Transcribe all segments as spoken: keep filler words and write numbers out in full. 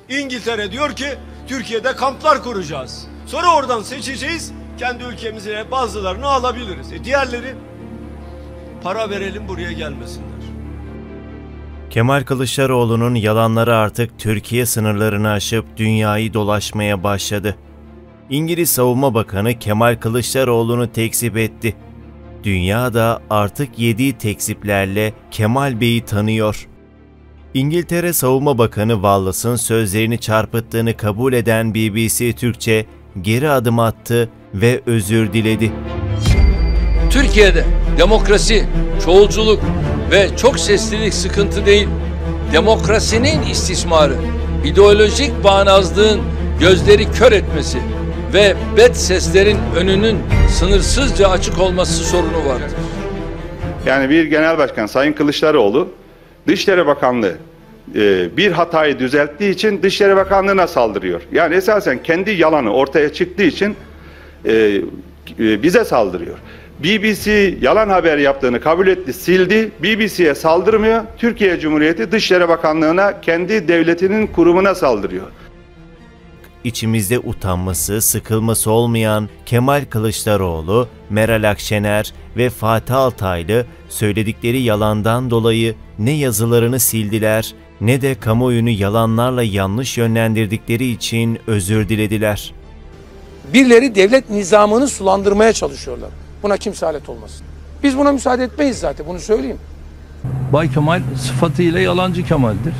İngiltere diyor ki Türkiye'de kamplar kuracağız. Sonra oradan seçeceğiz. Kendi ülkemize bazılarını alabiliriz. E diğerleri para verelim buraya gelmesinler. Kemal Kılıçdaroğlu'nun yalanları artık Türkiye sınırlarını aşıp dünyayı dolaşmaya başladı. İngiliz Savunma Bakanı Kemal Kılıçdaroğlu'nu tekzip etti. Dünya da artık yediği tekziplerle Kemal Bey'i tanıyor. İngiltere Savunma Bakanı Wallace'ın sözlerini çarpıttığını kabul eden B B C Türkçe geri adım attı ve özür diledi. Türkiye'de demokrasi, çoğulculuk ve çok seslilik sıkıntı değil, demokrasinin istismarı, ideolojik bağnazlığın gözleri kör etmesi ve bet seslerin önünün sınırsızca açık olması sorunu vardır. Yani bir genel başkan Sayın Kılıçdaroğlu, Dışişleri Bakanlığı e, bir hatayı düzelttiği için Dışişleri Bakanlığı'na saldırıyor. Yani esasen kendi yalanı ortaya çıktığı için e, e, bize saldırıyor. B B C yalan haber yaptığını kabul etti, sildi. B B C'ye saldırmıyor. Türkiye Cumhuriyeti Dışişleri Bakanlığı'na, kendi devletinin kurumuna saldırıyor. İçimizde utanması, sıkılması olmayan Kemal Kılıçdaroğlu, Meral Akşener ve Fatih Altaylı söyledikleri yalandan dolayı ne yazılarını sildiler ne de kamuoyunu yalanlarla yanlış yönlendirdikleri için özür dilediler. Birileri devlet nizamını sulandırmaya çalışıyorlar. Buna kimse alet olmasın. Biz buna müsaade etmeyiz zaten, bunu söyleyeyim. Bay Kemal sıfatıyla yalancı Kemal'dir.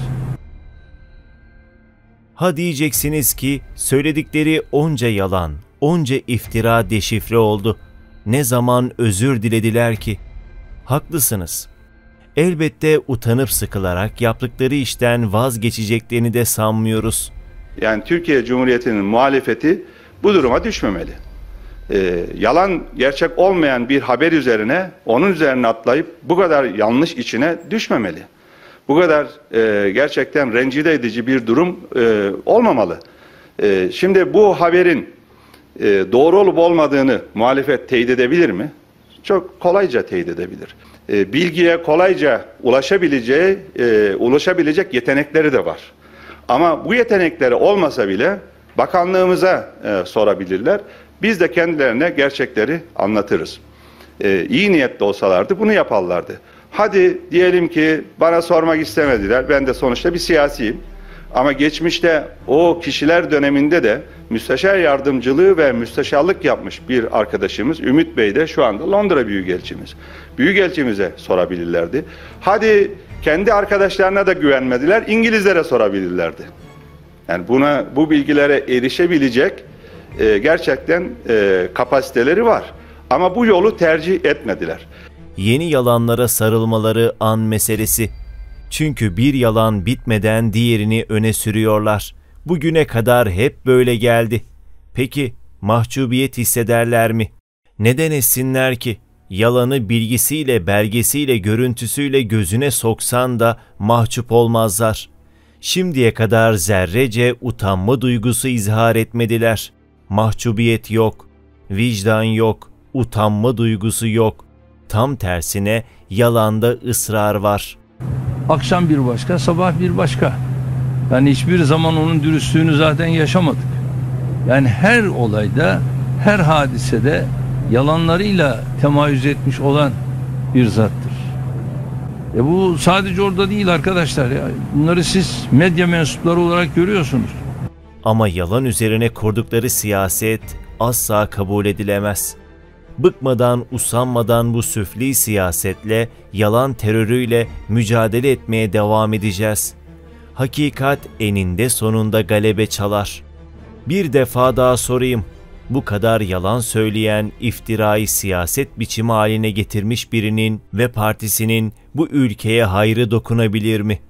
Ha diyeceksiniz ki söyledikleri onca yalan, onca iftira deşifre oldu. Ne zaman özür dilediler ki? Haklısınız. Elbette utanıp sıkılarak yaptıkları işten vazgeçeceklerini de sanmıyoruz. Yani Türkiye Cumhuriyeti'nin muhalefeti bu duruma düşmemeli. Ee, yalan, gerçek olmayan bir haber üzerine, onun üzerine atlayıp bu kadar yanlış içine düşmemeli. Bu kadar e, gerçekten rencide edici bir durum e, olmamalı. E, şimdi bu haberin e, doğru olup olmadığını muhalefet teyit edebilir mi? Çok kolayca teyit edebilir. E, bilgiye kolayca ulaşabileceği, e, ulaşabilecek yetenekleri de var. Ama bu yetenekleri olmasa bile bakanlığımıza e, sorabilirler. Biz de kendilerine gerçekleri anlatırız. E, iyi niyetli olsalardı bunu yaparlardı. Hadi diyelim ki bana sormak istemediler. Ben de sonuçta bir siyasiyim. Ama geçmişte o kişiler döneminde de müsteşar yardımcılığı ve müsteşarlık yapmış bir arkadaşımız Ümit Bey de şu anda Londra Büyükelçimiz. Büyükelçimize sorabilirlerdi. Hadi kendi arkadaşlarına da güvenmediler. İngilizlere sorabilirlerdi. Yani buna, bu bilgilere erişebilecek e, gerçekten e, kapasiteleri var. Ama bu yolu tercih etmediler. Yeni yalanlara sarılmaları an meselesi. Çünkü bir yalan bitmeden diğerini öne sürüyorlar. Bugüne kadar hep böyle geldi. Peki mahcubiyet hissederler mi? Neden etsinler ki? Yalanı bilgisiyle, belgesiyle, görüntüsüyle gözüne soksan da mahcup olmazlar. Şimdiye kadar zerrece utanma duygusu izhar etmediler. Mahcubiyet yok, vicdan yok, utanma duygusu yok. Tam tersine yalanda ısrar var. Akşam bir başka, sabah bir başka. Yani hiçbir zaman onun dürüstlüğünü zaten yaşamadık. Yani her olayda, her hadisede yalanlarıyla temayüz etmiş olan bir zattır. E bu sadece orada değil arkadaşlar ya. Bunları siz medya mensupları olarak görüyorsunuz. Ama yalan üzerine kurdukları siyaset asla kabul edilemez. Bıkmadan, usanmadan bu süfli siyasetle, yalan terörüyle mücadele etmeye devam edeceğiz. Hakikat eninde sonunda galebe çalar. Bir defa daha sorayım. Bu kadar yalan söyleyen, iftirayı siyaset biçimi haline getirmiş birinin ve partisinin bu ülkeye hayrı dokunabilir mi?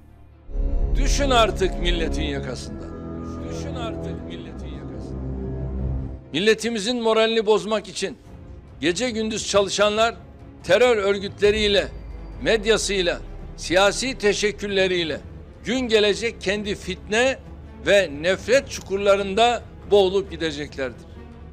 Düşün artık milletin yakasından. Düşün artık milletin yakasından. Milletimizin moralini bozmak için gece gündüz çalışanlar terör örgütleriyle, medyasıyla, siyasi teşekkülleriyle gün gelecek kendi fitne ve nefret çukurlarında boğulup gideceklerdir.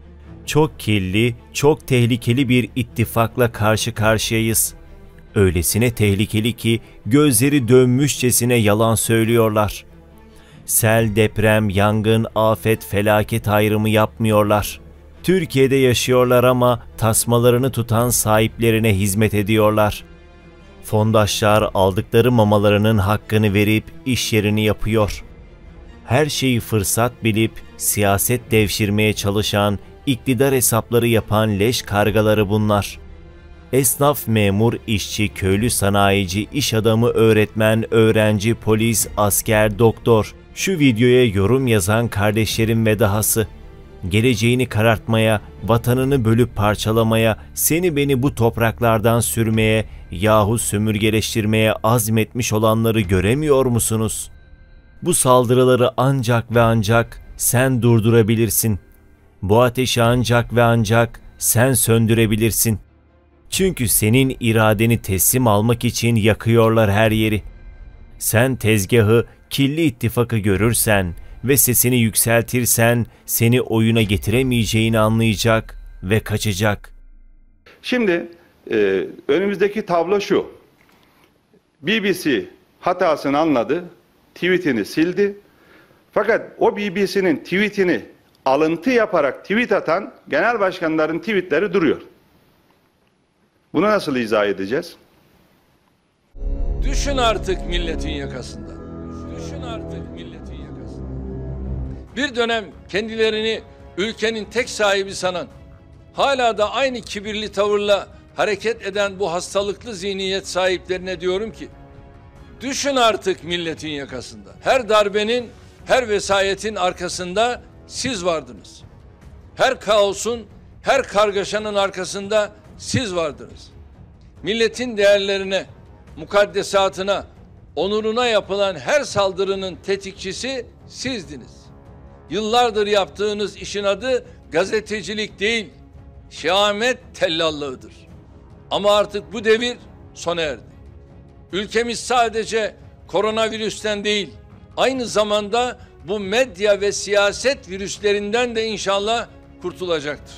Çok kirli, çok tehlikeli bir ittifakla karşı karşıyayız. Öylesine tehlikeli ki gözleri dönmüşçesine yalan söylüyorlar. Sel, deprem, yangın, afet, felaket ayrımı yapmıyorlar. Türkiye'de yaşıyorlar ama tasmalarını tutan sahiplerine hizmet ediyorlar. Fondaşlar aldıkları mamalarının hakkını verip iş yerini yapıyor. Her şeyi fırsat bilip siyaset devşirmeye çalışan, iktidar hesapları yapan leş kargaları bunlar. Esnaf, memur, işçi, köylü, sanayici, iş adamı, öğretmen, öğrenci, polis, asker, doktor. Şu videoya yorum yazan kardeşlerim ve dahası. Geleceğini karartmaya, vatanını bölüp parçalamaya, seni beni bu topraklardan sürmeye yahu sömürgeleştirmeye azmetmiş olanları göremiyor musunuz? Bu saldırıları ancak ve ancak sen durdurabilirsin. Bu ateşi ancak ve ancak sen söndürebilirsin. Çünkü senin iradeni teslim almak için yakıyorlar her yeri. Sen tezgahı, kirli ittifakı görürsen ve sesini yükseltirsen seni oyuna getiremeyeceğini anlayacak ve kaçacak. Şimdi e, önümüzdeki tablo şu. B B C hatasını anladı, tweetini sildi. Fakat o B B C'nin tweetini alıntı yaparak tweet atan genel başkanların tweetleri duruyor. Bunu nasıl izah edeceğiz? Düşün artık milletin yakasında. Düşün artık milletin yakasında. Bir dönem kendilerini ülkenin tek sahibi sanan, hala da aynı kibirli tavırla hareket eden bu hastalıklı zihniyet sahiplerine diyorum ki, düşün artık milletin yakasında. Her darbenin, her vesayetin arkasında siz vardınız. Her kaosun, her kargaşanın arkasında siz vardınız. Milletin değerlerine, mukaddesatına, onuruna yapılan her saldırının tetikçisi sizdiniz. Yıllardır yaptığınız işin adı gazetecilik değil, şehamet tellallığıdır. Ama artık bu devir sona erdi. Ülkemiz sadece koronavirüsten değil, aynı zamanda bu medya ve siyaset virüslerinden de inşallah kurtulacaktır.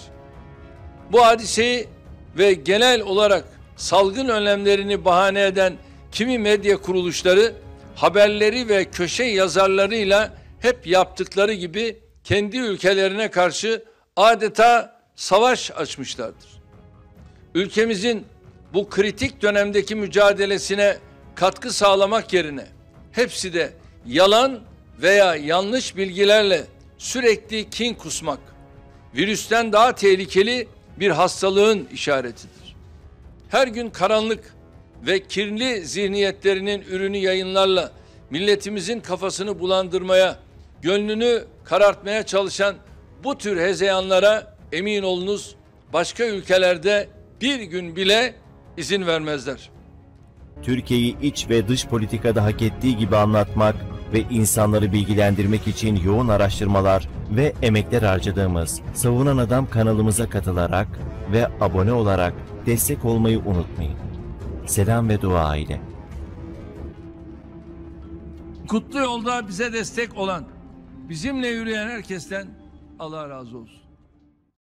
Bu hadiseyi ve genel olarak salgın önlemlerini bahane eden kimi medya kuruluşları haberleri ve köşe yazarlarıyla hep yaptıkları gibi kendi ülkelerine karşı adeta savaş açmışlardır. Ülkemizin bu kritik dönemdeki mücadelesine katkı sağlamak yerine hepsi de yalan veya yanlış bilgilerle sürekli kin kusmak, virüsten daha tehlikeli bir hastalığın işaretidir. Her gün karanlık ve kirli zihniyetlerinin ürünü yayınlarla milletimizin kafasını bulandırmaya, gönlünü karartmaya çalışan bu tür hezeyanlara emin olunuz başka ülkelerde bir gün bile izin vermezler. Türkiye'yi iç ve dış politikada hak ettiği gibi anlatmak ve insanları bilgilendirmek için yoğun araştırmalar ve emekler harcadığımız Savunan Adam kanalımıza katılarak ve abone olarak destek olmayı unutmayın. Selam ve dua ile. Kutlu yolda bize destek olan, bizimle yürüyen herkesten Allah razı olsun.